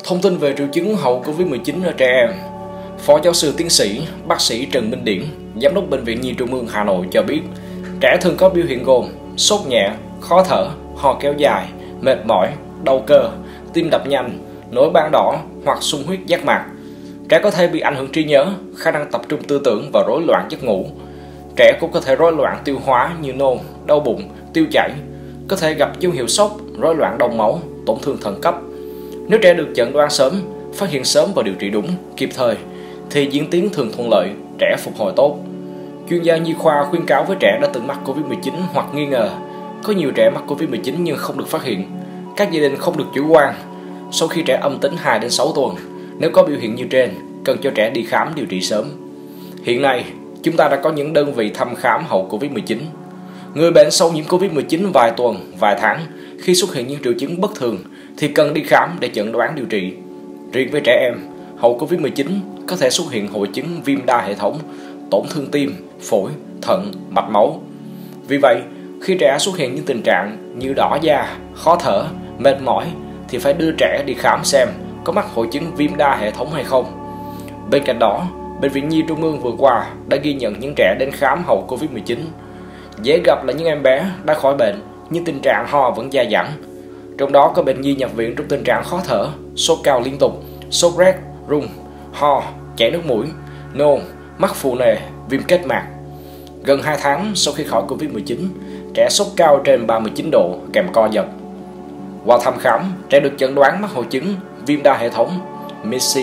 Thông tin về triệu chứng hậu Covid-19 ở trẻ em. Phó giáo sư tiến sĩ, bác sĩ Trần Minh Điển, Giám đốc Bệnh viện Nhi Trung ương Hà Nội cho biết, trẻ thường có biểu hiện gồm sốt nhẹ, khó thở, ho kéo dài, mệt mỏi, đau cơ, tim đập nhanh, nổi ban đỏ hoặc sung huyết giác mạc. Trẻ có thể bị ảnh hưởng trí nhớ, khả năng tập trung tư tưởng và rối loạn giấc ngủ. Trẻ cũng có thể rối loạn tiêu hóa như nôn, đau bụng, tiêu chảy, có thể gặp dấu hiệu sốc, rối loạn đông máu, tổn thương thận cấp. Nếu trẻ được chẩn đoán sớm, phát hiện sớm và điều trị đúng, kịp thời, thì diễn tiến thường thuận lợi, trẻ phục hồi tốt. Chuyên gia nhi khoa khuyến cáo với trẻ đã từng mắc Covid-19 hoặc nghi ngờ. Có nhiều trẻ mắc Covid-19 nhưng không được phát hiện. Các gia đình không được chủ quan. Sau khi trẻ âm tính 2 đến 6 tuần, nếu có biểu hiện như trên, cần cho trẻ đi khám điều trị sớm. Hiện nay, chúng ta đã có những đơn vị thăm khám hậu Covid-19. Người bệnh sau nhiễm Covid-19 vài tuần, vài tháng, khi xuất hiện những triệu chứng bất thường thì cần đi khám để chẩn đoán điều trị. Riêng với trẻ em, hậu Covid-19 có thể xuất hiện hội chứng viêm đa hệ thống, tổn thương tim, phổi, thận, mạch máu. Vì vậy, khi trẻ xuất hiện những tình trạng như đỏ da, khó thở, mệt mỏi thì phải đưa trẻ đi khám xem có mắc hội chứng viêm đa hệ thống hay không. Bên cạnh đó, Bệnh viện Nhi Trung ương vừa qua đã ghi nhận những trẻ đến khám hậu Covid-19. Dễ gặp là những em bé đã khỏi bệnh nhưng tình trạng ho vẫn dai dẳng. Trong đó có bệnh nhi nhập viện trong tình trạng khó thở, sốt cao liên tục, sốt rét, run, ho, chảy nước mũi, nôn, mắc phù nề, viêm kết mạc. Gần 2 tháng sau khi khỏi Covid-19, trẻ sốt cao trên 39 độ kèm co giật. Qua thăm khám, trẻ được chẩn đoán mắc hội chứng viêm đa hệ thống MIS-C.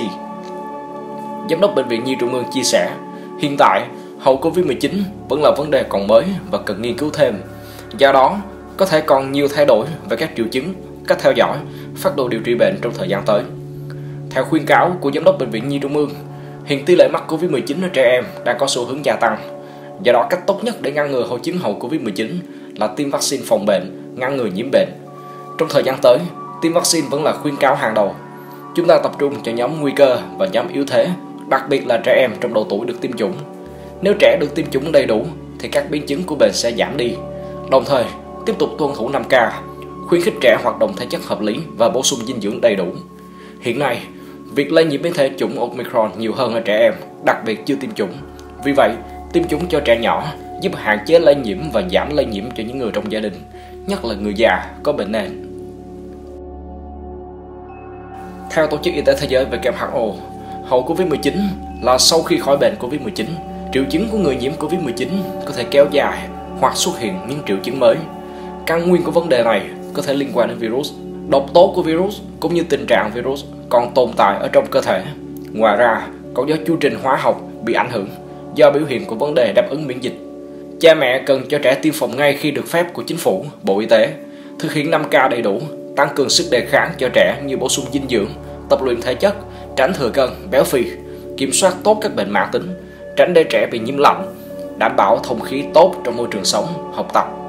Giám đốc Bệnh viện Nhi Trung ương chia sẻ, hiện tại hậu Covid-19 vẫn là vấn đề còn mới và cần nghiên cứu thêm. Do đó, có thể còn nhiều thay đổi về các triệu chứng, cách theo dõi, phác đồ điều trị bệnh trong thời gian tới. Theo khuyến cáo của Giám đốc Bệnh viện Nhi Trung ương, hiện tỷ lệ mắc Covid-19 ở trẻ em đang có xu hướng gia tăng. Do đó, cách tốt nhất để ngăn ngừa hội chứng hậu Covid-19 là tiêm vaccine phòng bệnh, ngăn ngừa nhiễm bệnh. Trong thời gian tới, tiêm vaccine vẫn là khuyến cáo hàng đầu. Chúng ta tập trung cho nhóm nguy cơ và nhóm yếu thế, đặc biệt là trẻ em trong độ tuổi được tiêm chủng. Nếu trẻ được tiêm chủng đầy đủ thì các biến chứng của bệnh sẽ giảm đi. Đồng thời, tiếp tục tuân thủ 5K, khuyến khích trẻ hoạt động thể chất hợp lý và bổ sung dinh dưỡng đầy đủ. Hiện nay, việc lây nhiễm biến thể chủng Omicron nhiều hơn ở trẻ em, đặc biệt chưa tiêm chủng. Vì vậy, tiêm chủng cho trẻ nhỏ giúp hạn chế lây nhiễm và giảm lây nhiễm cho những người trong gia đình, nhất là người già có bệnh nền. Theo Tổ chức Y tế Thế giới WHO, hậu Covid-19 là sau khi khỏi bệnh Covid-19, triệu chứng của người nhiễm Covid-19 có thể kéo dài hoặc xuất hiện những triệu chứng mới. Căn nguyên của vấn đề này có thể liên quan đến virus, độc tố của virus cũng như tình trạng virus còn tồn tại ở trong cơ thể. Ngoài ra, còn do chu trình hóa học bị ảnh hưởng do biểu hiện của vấn đề đáp ứng miễn dịch. Cha mẹ cần cho trẻ tiêm phòng ngay khi được phép của chính phủ, Bộ Y tế, thực hiện 5K đầy đủ, tăng cường sức đề kháng cho trẻ như bổ sung dinh dưỡng, tập luyện thể chất, tránh thừa cân, béo phì, kiểm soát tốt các bệnh mãn tính, tránh để trẻ bị nhiễm lạnh, đảm bảo thông khí tốt trong môi trường sống, học tập.